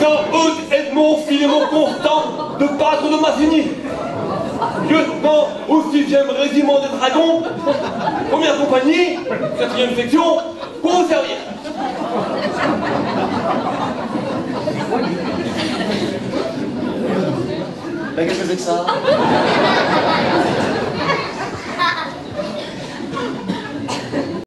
Lieutenant Eudes Edmond Philémon Constant de Pâtre de Massigny. Lieutenant au 6e régiment des dragons, première compagnie, 4e section, pour vous servir. Ben, qu'est-ce que c'est que ça?